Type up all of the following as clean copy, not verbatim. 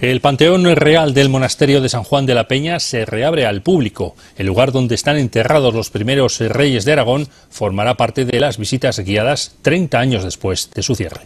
El Panteón Real del Monasterio de San Juan de la Peña se reabre al público. El lugar donde están enterrados los primeros reyes de Aragón formará parte de las visitas guiadas 30 años después de su cierre.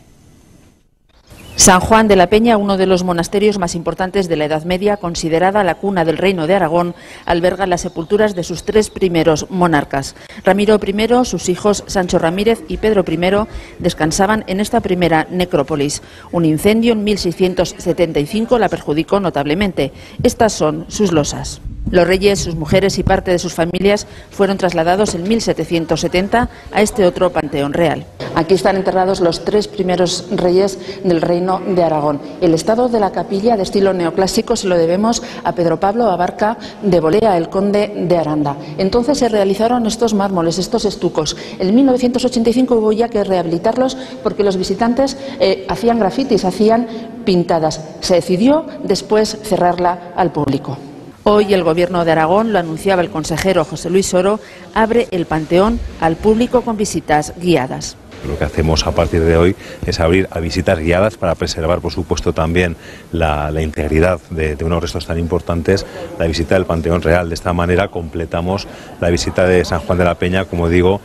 San Juan de la Peña, uno de los monasterios más importantes de la Edad Media, considerada la cuna del Reino de Aragón, alberga las sepulturas de sus tres primeros monarcas. Ramiro I, sus hijos Sancho Ramírez y Pedro I descansaban en esta primera necrópolis. Un incendio en 1675 la perjudicó notablemente. Estas son sus losas. Los reyes, sus mujeres y parte de sus familias fueron trasladados en 1770 a este otro panteón real. Aquí están enterrados los tres primeros reyes del Reino de Aragón. El estado de la capilla, de estilo neoclásico, se lo debemos a Pedro Pablo Abarca de Bolea, el conde de Aranda. Entonces se realizaron estos mármoles, estos estucos. En 1985 hubo ya que rehabilitarlos porque los visitantes hacían grafitis, hacían pintadas. Se decidió después cerrarla al público. Hoy el Gobierno de Aragón, lo anunciaba el consejero José Luis Oro, abre el panteón al público con visitas guiadas. Lo que hacemos a partir de hoy es abrir a visitas guiadas para preservar, por supuesto, también la integridad de unos restos tan importantes, la visita del Panteón Real. De esta manera completamos la visita de San Juan de la Peña, como digo,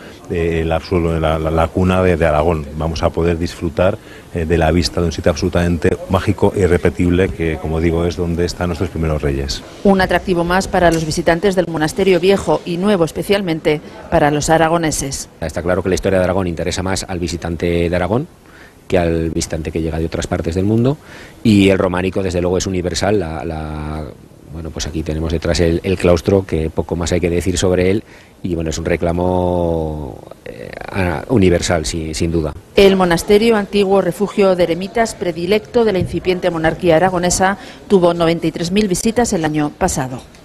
la cuna de Aragón. Vamos a poder disfrutar de la vista de un sitio absolutamente mágico e irrepetible que, como digo, es donde están nuestros primeros reyes. Un atractivo más para los visitantes del monasterio viejo y nuevo, especialmente para los aragoneses. Está claro que la historia de Aragón interesa más al visitante de Aragón que al visitante que llega de otras partes del mundo, y el románico desde luego es universal. Bueno, pues aquí tenemos detrás el claustro, que poco más hay que decir sobre él, y bueno, es un reclamo universal, sin duda. El monasterio, antiguo refugio de eremitas predilecto de la incipiente monarquía aragonesa, tuvo 93.000 visitas el año pasado.